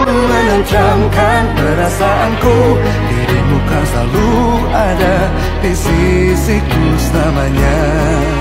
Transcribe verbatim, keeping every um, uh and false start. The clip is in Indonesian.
menenteramkan perasaanku. Dirimu kan selalu ada di sisiku selamanya.